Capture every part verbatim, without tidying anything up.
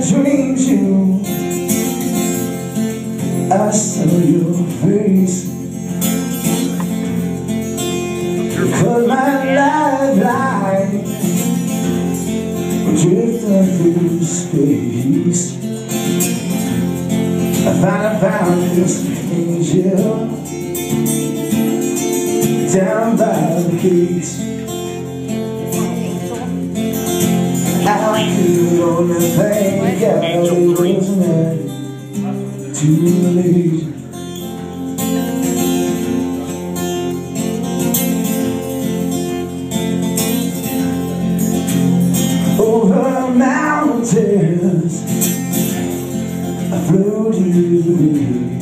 dreams you, I saw your face. Cause my lifeline drifting through space. I finally found this angel down by the gates. I could only thank God it wasn't too late. Over mountains I flew to the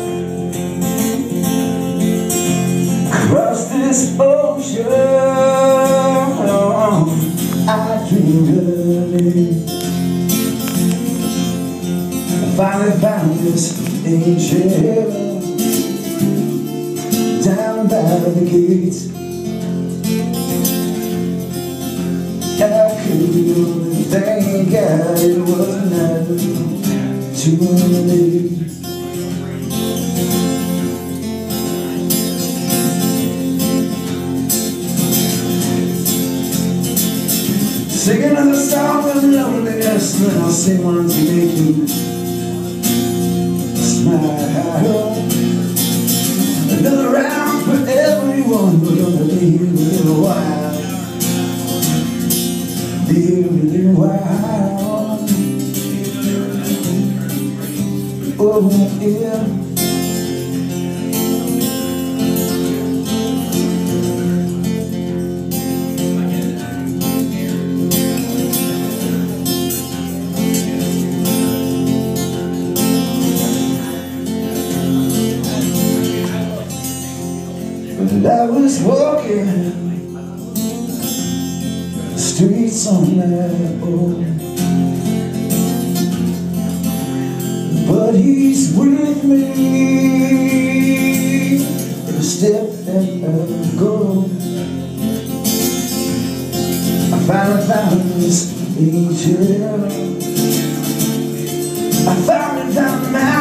across this ocean I dreamed of it. I finally found this angel down by the gates. I could only thank God it wasn't ever too late. Sing another song of loneliness, and then I'll sing one to make you smile. Another round for everyone, we're gonna leave a little while. Leave a little while. Oh yeah. And I was walking the streets on that old, but he's with me every step that I go. I finally found this angel. I finally found the mountain.